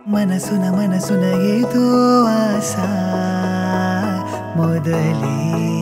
మనసున మనసున ఏదో ఆశ మొదలే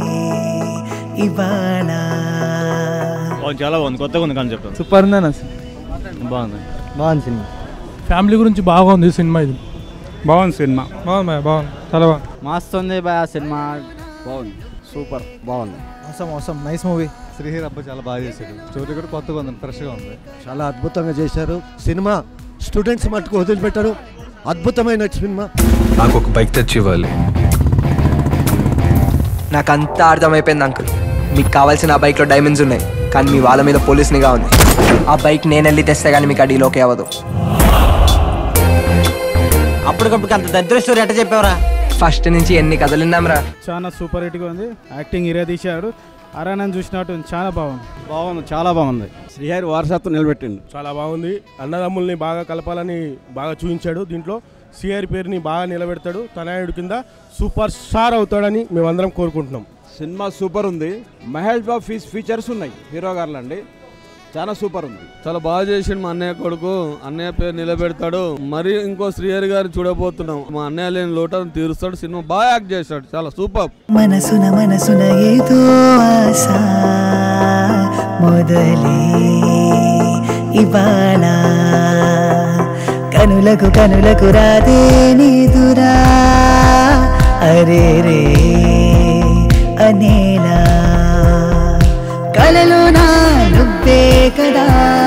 ఇవాళ. చాలా బాగుంది, కొత్తగా ఉంది కాన్సెప్ట్. సూపర్ ఉంది అన్న. బాగుంది బాగుంది సినిమా. ఫ్యామిలీ గురించి బాగుంది సినిమా. ఇది బాగుంది సినిమా. బాగుంది బాగుంది చాలా బాగుంది. మస్తు ఉంది బాగా సినిమా. బాగుంది, సూపర్ బాగుంది. అవసరం నైస్ మూవీ. శ్రీహరి అబ్బా చాలా బాగా చేశాడు. స్టోరీ కూడా కొత్తగా ఉంది, ఫ్రెష్గా ఉంది. చాలా అద్భుతంగా చేశారు సినిమా. స్టూడెంట్స్ మట్టుకు వదిలిపెట్టారు. అద్భుతమైన సినిమా. నాకు ఒక బైక్ తెచ్చి ఇవ్వాలి. నాకు అంతా అర్థమైపోయింది అంకుల్. మీకు కావాల్సిన ఆ బైక్లో డైమండ్స్ ఉన్నాయి, కానీ మీ వాళ్ళ మీద పోలీస్ నిఘా ఉంది. ఆ బైక్ నేను వెళ్ళి తెస్తే కానీ మీకు ఆ డీల్ ఓకే అవ్వదు. అప్పటికప్పుడు అంత దరిద్ర స్టోరీ ఎట్ట చెప్పావరా? ఫస్ట్ నుంచి ఎన్ని కథలు విన్నాంరా. చాలా సూపర్ హిట్గా ఉంది. యాక్టింగ్ ఇరే తీశాడు. అరానని చూసినట్టు చాలా బాగుంది. బాగుంది, చాలా బాగుంది. శ్రీహరి వారసత్వం నిలబెట్టిండు. చాలా బాగుంది. అన్నదమ్ముల్ని బాగా కలపాలని బాగా చూపించాడు. దీంట్లో శ్రీహరి పేరుని బాగా నిలబెడతాడు. తనయుడు కింద సూపర్ స్టార్ అవుతాడని మేమందరం కోరుకుంటున్నాం. సినిమా సూపర్ ఉంది. మహేష్ బాబు ఫీచర్స్ ఉన్నాయి హీరో గారు అండి. చాలా సూపర్ ఉంది. చాలా బాగా చేసిండు మా అన్నయ్య కొడుకు. అన్నయ్య పేరు నిలబెడతాడు. మరి ఇంకో శ్రీహరి గారు చూడబోతున్నాం. మా అన్నయ్య లేని లోటాన్ని తీరుస్తాడు. సినిమా బాగా యాక్ట్ చేశాడు, చాలా సూపర్. మనసున మనసున ఏదో ఆశ మొదలే ఇవాళ. కనులకు కనులకు రాదే నీదురా అరే రే అనేలా. కలలోనా నువ్వే కదా,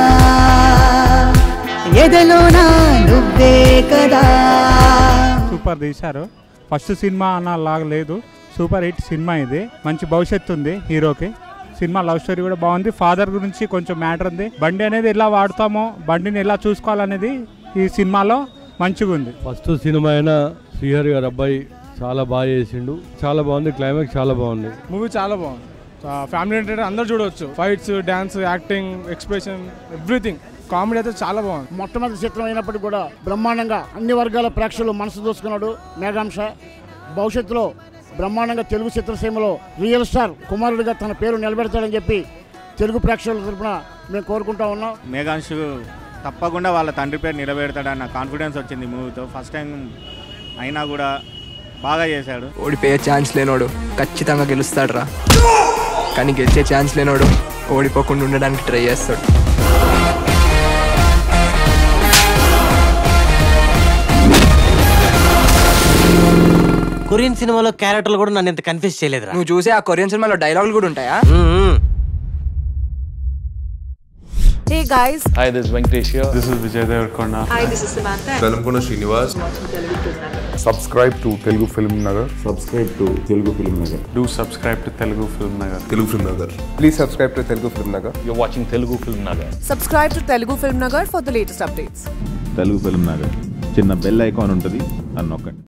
ఎదలోనా నువ్వే కదా. సూపర్ తీశారు. ఫస్ట్ సినిమా అన్న లాగా లేదు. సూపర్ హిట్ సినిమా ఇది. మంచి భవిష్యత్తు ఉంది హీరోకి. సినిమా లవ్ స్టోరీ కూడా బాగుంది. ఫాదర్ గురించి కొంచెం మ్యాటర్ ఉంది. బండి అనేది ఎలా వాడతామో, బండిని ఎలా చూసుకోవాలనేది ఈ సినిమాలో మంచిగా ఉంది. ఫస్ట్ సినిమా అయినా శ్రీహరి గారు అబ్బాయి చాలా బాగా చేసిండు. చాలా బాగుంది. క్లైమాక్స్ చాలా బాగుంది. మూవీ చాలా బాగుంది. ఫ్యామిలీ ఎంటర్టైనర్ అందరూ చూడవచ్చు. Fights, dance, acting, expression, everything. Comedy అయితే చాలా బాగుంది. మొట్టమొదటి చిత్రం అయినప్పటికీ కూడా బ్రహ్మాండంగా అన్ని వర్గాల ప్రేక్షకులు మనసు దోసుకున్నాడు మేఘాంశ. భవిష్యత్తులో బ్రహ్మాండంగా తెలుగు చిత్రసీమలో రియల్ స్టార్ కుమారుడిగా తన పేరు నిలబెడతాడని చెప్పి తెలుగు ప్రేక్షకుల తరఫున మేము కోరుకుంటా ఉన్నాం. మేఘాంశు తప్పకుండా వాళ్ళ తండ్రి పేరు నిలబెడతాడన్న కాన్ఫిడెన్స్ వచ్చింది మూవీతో. ఫస్ట్ టైం అయినా కూడా బాగా చేశాడు. ఓడిపోయే ఛాన్స్ లేనోడు ఖచ్చితంగా గెలుస్తాడు రా. కానీ గెలిచే ఛాన్స్ లేనోడు ఓడిపోకుండా ఉండడానికి ట్రై చేస్తాడు. కొరియన్ సినిమాలో క్యారెక్టర్లు కూడా నన్ను ఇంత కన్ఫ్యూజ్ చేయలేదురా. నువ్వు చూసే ఆ కొరియన్ సినిమాలో డైలాగులు కూడా ఉంటాయా? Hey guys. Hi, this is Venkatesh here. This is Vijay Devarkonda. Hi, this is Samantha. Velamkona Srinivas. Subscribe to Telugu Film Nagar. Subscribe to Telugu Film Nagar. Do subscribe to Telugu Film Nagar. Telugu Film Nagar. Please subscribe to Telugu Film Nagar. You're watching Telugu Film Nagar. Subscribe to Telugu Film Nagar for the latest updates. Telugu Film Nagar. చిన్న bell icon ఉంటుంది, అన్నొక్కండి.